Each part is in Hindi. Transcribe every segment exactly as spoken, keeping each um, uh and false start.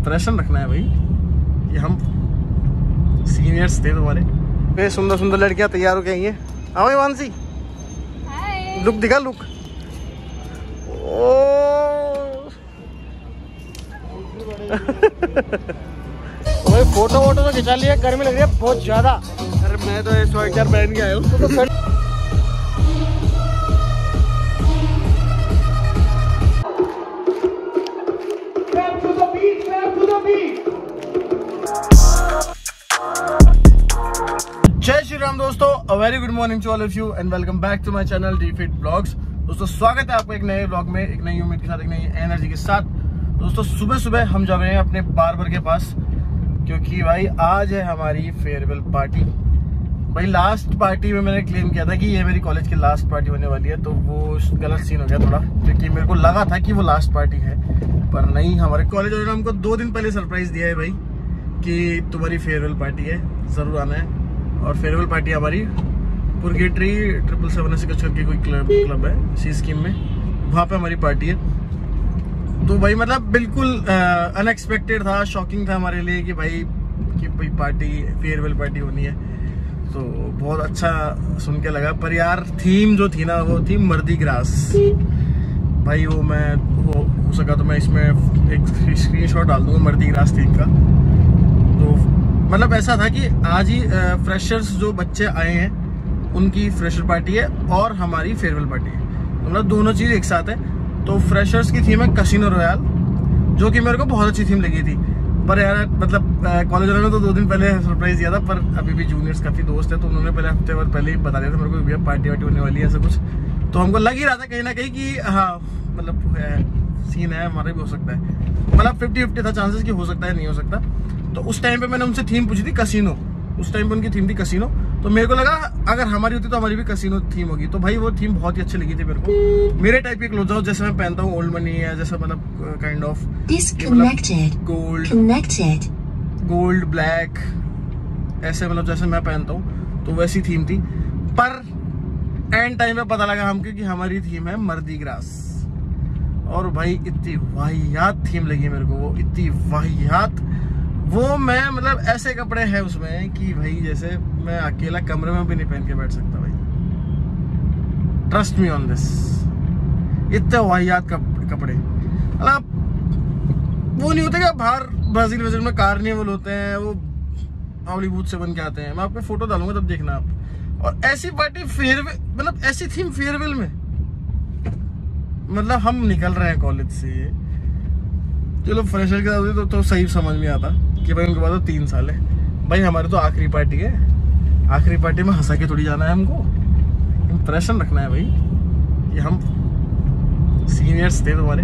इम्प्रेशन रखना है भाई कि हम सीनियर्स थे तुम्हारे। ये सुंदर सुंदर लड़कियां तैयार हो गई हैं। हाँ मानसी, लुक दिखा लुक। ओ भाई फोटो वोटो तो खिंचा लिया, गर्मी लग रही है बहुत ज्यादा। अरे मैं तो स्वेटर पहन के आया हूँ तो फिर जय श्री राम दोस्तों, a very good morning to all of you and welcome back to my channel D fit blogs. दोस्तों स्वागत है आपका एक नए ब्लॉग में, एक नई उम्मीद के साथ, एक नई एनर्जी के साथ। दोस्तों सुबह सुबह हम जा रहे हैं अपने बार्बर के पास क्योंकि भाई आज है हमारी फेयरवेल पार्टी। भाई लास्ट पार्टी में मैंने क्लेम किया था कि ये मेरी कॉलेज की लास्ट पार्टी होने वाली है, तो वो गलत सीन हो गया थोड़ा, क्योंकि मेरे को लगा था कि वो लास्ट पार्टी है पर नहीं। हमारे कॉलेज वालों ने हमको दो दिन पहले सरप्राइज दिया है भाई कि तुम्हारी फेयरवेल पार्टी है, जरूर आना है। और फेयरवेल पार्टी हमारी पुरगेटरी ट्रिपल सेवन ऐसे कुछ करके कोई क्लब क्लब है इसी स्कीम में, वहाँ पे हमारी पार्टी है। तो भाई मतलब बिल्कुल अनएक्सपेक्टेड था, शॉकिंग था हमारे लिए कि भाई कि भाई पार्टी फेयरवेल पार्टी होनी है। तो बहुत अच्छा सुन के लगा, पर यार थीम जो थी ना वो थी मर्दी ग्रास। भाई वो मैं हो, हो सका तो मैं इसमें एक स्क्रीनशॉट डाल दूंगा मर्दी ग्रास थीम का। तो मतलब ऐसा था कि आज ही फ्रेशर्स जो बच्चे आए हैं उनकी फ्रेशर पार्टी है और हमारी फेयरवेल पार्टी है, मतलब दोनों चीज़ एक साथ है। तो फ्रेशर्स की थीम है कसिनो रॉयल, जो कि मेरे को बहुत अच्छी थीम लगी थी। पर यार मतलब कॉलेज वालों ने तो दो दिन पहले सरप्राइज दिया था, पर अभी भी जूनियर्स काफ़ी दोस्त है तो उन्होंने पहले हफ्ते भर पहले ही बता दिया था मेरे को भैया पार्टी वार्टी होने वाली है ऐसा कुछ। तो हमको लग ही रहा था कहीं ना कहीं कि हाँ मतलब है सीन है, हमारा भी हो सकता है, मतलब फिफ्टी फिफ्टी था चांसेस कि हो सकता है नहीं हो सकता। तो उस टाइम पे मैंने उनसे थीम पूछी थी कसिनो, उस टाइम पे उनकी थीम थी कसिनो। तो मेरे को लगा अगर हमारी होती तो हमारी भी कसिनो थीम होगी। तो भाई वो थीम बहुत ही अच्छी लगी थी मेरे को। मेरे टाइप के क्लोथ हाउस जैसे मैं पहनता हूँ, ओल्ड मनी है जैसा, मतलब kind of gold gold black ऐसे, मतलब जैसे मैं पहनता हूँ तो वैसी थीम थी। पर एंड टाइम पे पता लगा हमको कि हमारी थीम है मर्दी ग्रास। और भाई इतनी वाहियात थीम लगी मेरे को, वो इतनी वाहियात। वो मैं मतलब ऐसे कपड़े हैं उसमें कि भाई जैसे मैं अकेला कमरे में भी नहीं पहन के बैठ सकता भाई, ट्रस्ट मी ऑन दिस। इतने वाहियात कपड़े, मतलब वो नहीं होते क्या बाहर ब्राजील वजील में कार्निवल होते हैं, वो हॉलीवुड से बन के आते हैं। मैं आपको फोटो डालूंगा तब देखना आप। और ऐसी पार्टी फेयरवेल, मतलब ऐसी थीम फेयरवेल में, मतलब हम निकल रहे हैं कॉलेज से, चलो फ्रेशर के साथ तो, तो सही समझ में आता कि भाई उनके बाद तो तीन साल है। भाई हमारी तो आखिरी पार्टी है, आखिरी पार्टी में हंसा के थोड़ी जाना है, हमको इम्प्रेशन रखना है भाई कि हम सीनियर्स थे तुम्हारे।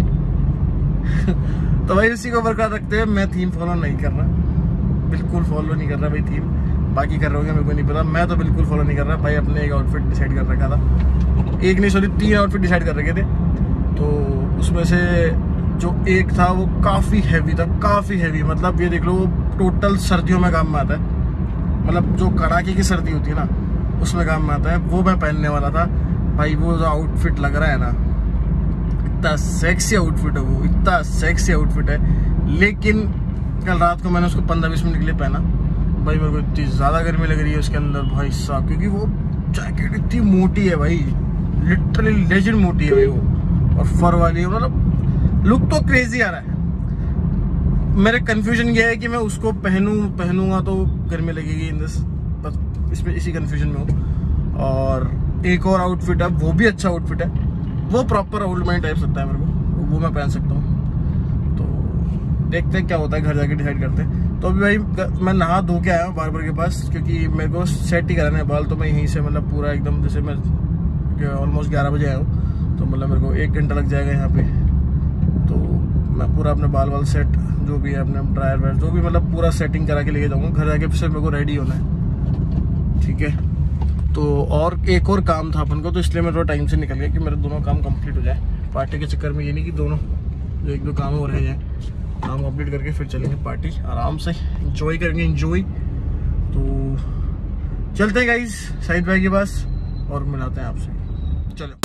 तो भाई उसी को बरकरार रखते हुए मैं थीम फॉलो नहीं कर रहा, बिल्कुल फॉलो नहीं कर रहा भाई थीम। बाकी कर रहे होंगे मेरे को नहीं पता, मैं तो बिल्कुल फॉलो नहीं कर रहा भाई। अपने एक आउटफिट डिसाइड कर रखा था, एक नहीं सॉरी तीन आउटफिट डिसाइड कर रखे थे। तो उसमें से जो एक था वो काफ़ी हैवी था, काफ़ी हैवी, मतलब ये देख लो वो टोटल सर्दियों में काम में आता है, मतलब जो कड़ाके की सर्दी होती है ना उसमें काम में आता है। वो मैं पहनने वाला था भाई। वो जो आउटफिट लग रहा है ना, इतना सेक्सी आउटफिट है वो, इतना सेक्सी आउटफिट है। लेकिन कल रात को मैंने उसको पंद्रह बीस मिनट के लिए पहना भाई, मेरे को इतनी ज़्यादा गर्मी लग रही है उसके अंदर भाई साहब, क्योंकि वो जैकेट इतनी मोटी है भाई, लिटरली लेजेंड मोटी है भाई वो, और फर वाली है, मतलब लुक तो क्रेजी आ रहा है। मेरे कंफ्यूजन ये है कि मैं उसको पहनूं पहनूंगा तो गर्मी लगेगी इन दिस, बस इसमें इसी कंफ्यूजन में हूँ। और एक और आउटफिट है, वो भी अच्छा आउटफिट है, वो प्रॉपर ओल्ड मनी टाइप लगता है मेरे को, वो मैं पहन सकता हूँ। तो देखते हैं क्या होता है, घर जाके डिसाइड करते हैं। तो अभी भाई मैं नहा धो के आया हूँ बार्बर के पास, क्योंकि मेरे को सेट ही कराना है बाल। तो मैं यहीं से मतलब पूरा एकदम, जैसे मैं ऑलमोस्ट ग्यारह बजे आया हूँ तो मतलब मेरे को एक घंटा लग जाएगा यहाँ पे। तो मैं पूरा अपने बाल वाल सेट जो भी है, अपने ड्रायर वायर जो भी, मतलब पूरा सेटिंग करा के लेके जाऊँगा घर जाके, फिर मेरे को रेडी होना है, ठीक है। तो और एक और काम था अपन को, तो इसलिए मैं थोड़ा टाइम से निकल गया कि मेरे दोनों काम कंप्लीट हो जाए पार्टी के चक्कर में। ये नहीं कि दोनों जो एक दो काम हो रहे हैं, काम कंप्लीट करके फिर चलेंगे पार्टी, आराम से इंजॉय करेंगे, इंजॉय। तो चलते हैं गाइस शाहिद भाई के पास और मिलाते हैं आपसे, चलो।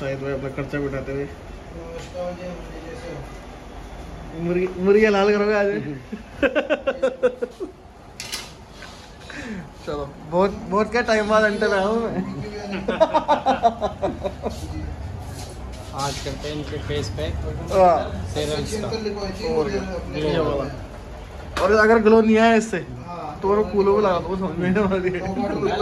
जाहिद भाई अपना खर्चा बिठाते हुए। मुर्गी मुर्गी लाल करोगे आज? चलो बहुत बहुत क्या टाइम बाद अंटे पे आया हूँ मैं। आज करते हैं इनके फेस पैक और अगर ग्लो नहीं आया इससे तो वो कूलों को लगा दो समझ में नहीं आ रही।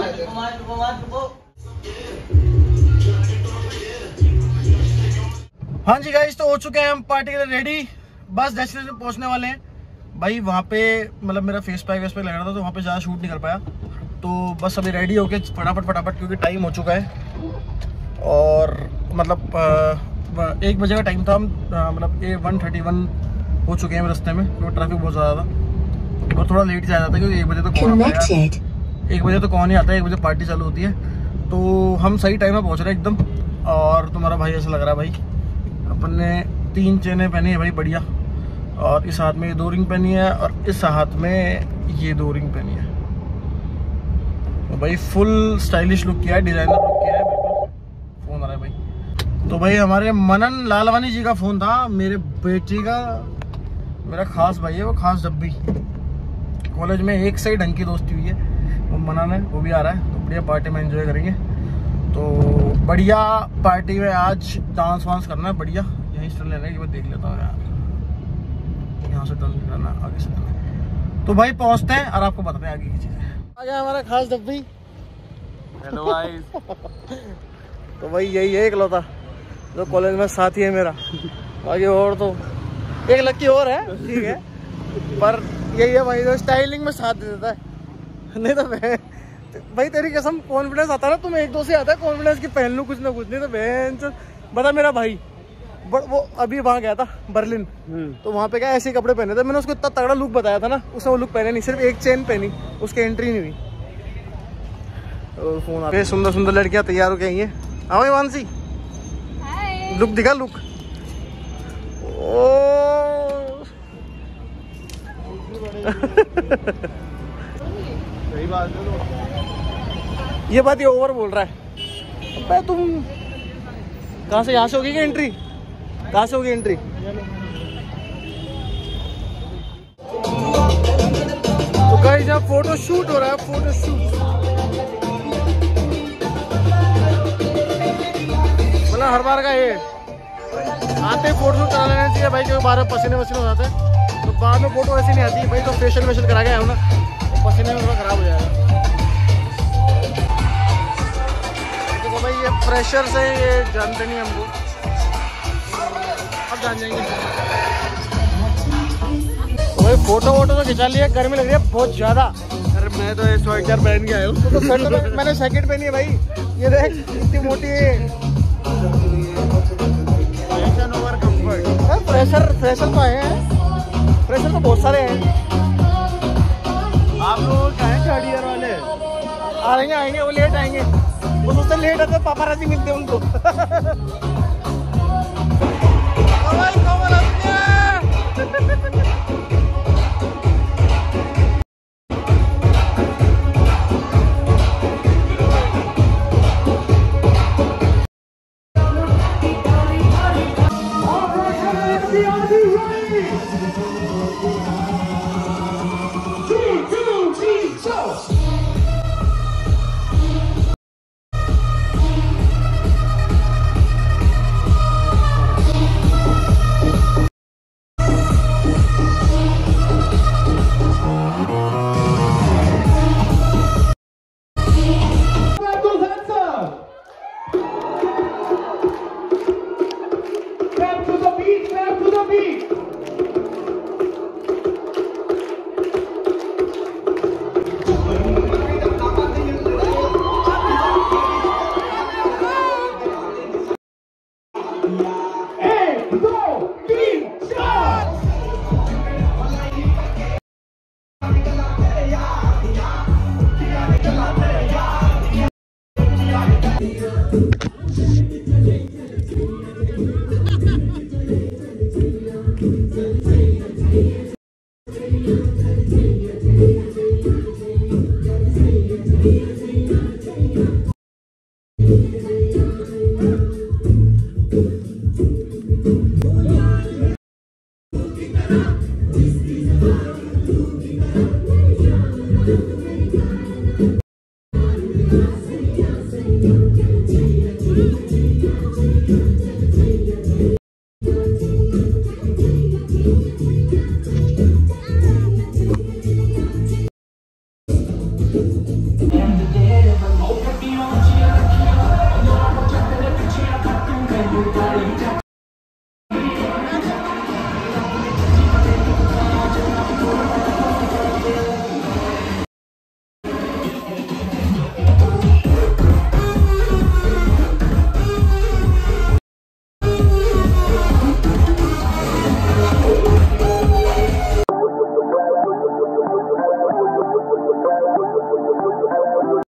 हाँ जी गाइस, तो हो चुके हैं हम पार्टी के लिए रेडी, बस डेस्टिनेशन पहुंचने वाले हैं भाई। वहाँ पे मतलब मेरा फेस पैक वेस पैक लग रहा था तो वहाँ पे ज़्यादा शूट नहीं कर पाया, तो बस अभी रेडी होके फटाफट फटाफट क्योंकि टाइम हो चुका है और मतलब आ, एक बजे का टाइम था। हम मतलब ए वन थर्टी वन हो चुके हैं रास्ते में क्योंकि ट्रैफिक बहुत ज़्यादा था और थोड़ा लेट से आ जाता है क्योंकि एक बजे तो कौन आता है, एक बजे तो कौन ही आता है, एक बजे पार्टी चालू होती है। तो हम सही टाइम में पहुँच रहे हैं एकदम। और तुम्हारा भाई ऐसा लग रहा है भाई, अपन ने तीन चेनें पहनी है भाई बढ़िया, और इस हाथ में ये दो रिंग पहनी है और इस हाथ में ये दो रिंग पहनी है। तो भाई फुल स्टाइलिश लुक किया है, डिजाइनर लुक किया है बिल्कुल। फोन आ रहा है भाई, तो भाई हमारे मनन लालवानी जी का फोन था, मेरे बेटी का, मेरा खास भाई है वो, खास डब्बी। कॉलेज में एक से ही ढंग की दोस्ती हुई है, वो मनन है, वो भी आ रहा है, तो बढ़िया पार्टी में एंजॉय करेंगे। तो बढ़िया पार्टी में आज डांस वांस करना है बढ़िया। यहीं से लेना है कि मैं देख लेता हूँ यार, यहाँ से टर्न करना, आगे से करना। तो भाई पहुँचते हैं और आपको बताते हैं आगे की चीज़ें। आ गया हमारा खास डब्बी। Hello guys. तो भाई यही है इकलौता जो कॉलेज में साथी है मेरा, बाकी और तो एक लड़की और है ठीक है, पर यही है भाई जो स्टाइलिंग में साथ दे देता है। नहीं तो मैं भाई तेरी कसम कॉन्फिडेंस आता है ना तुम्हें, एक दो से आता है कॉन्फिडेंस की पहन लूँ कुछ ना कुछ, नहीं तो बहन बता मेरा भाई बट वो अभी वहाँ गया था बर्लिन, तो वहाँ पे क्या ऐसे कपड़े पहने थे, मैंने उसको इतना तगड़ा लुक बताया था ना, उसने वो लुक पहने नहीं, सिर्फ एक चेन पहनी, उसकी एंट्री नहीं हुई। तो फोन आता है, सुंदर सुंदर लड़कियाँ तैयार हो के आई हैं। हाँ भाई मानसी, लुक दिखा लुक। ओ सही बात है, ये बात ये ओवर बोल रहा है। अबे तुम कहाँ से, यहाँ से होगी क्या एंट्री, कहाँ से होगी एंट्री? तो गाइस यहाँ फोटो शूट हो रहा है, फोटो शूट मतलब हर बार का ये आते फोटो शूट करा लेना चाहिए भाई, क्योंकि बार पसीने वसीने हो जाते हैं तो बाद में फोटो ऐसी नहीं आती भाई। तो फेशियल वेशियल करा के आया हूँ ना, तो पसीने में थोड़ा खराब हो जाएगा। तो भाई ये प्रेशर से ये जानते नहीं हमको, अब जान जाएंगे। तो भाई फोटो वोटो तो खिंचा लिया, गर्मी लग रही है बहुत ज्यादा। अरे मैं तो स्वेटर पहन के आया हूँ, तो फिर तो मैंने जैकेट पहनी है भाई, ये देख इतनी मोटी। प्रेशर प्रेशर तो है, प्रेशर तो बहुत सारे हैं। आप लोग क्या है थर्ड ईयर वाले? आएंगे आएंगे, वो लेट आएंगे, वो सोचते लेट आते पापाराजी मिलते हैं उनको।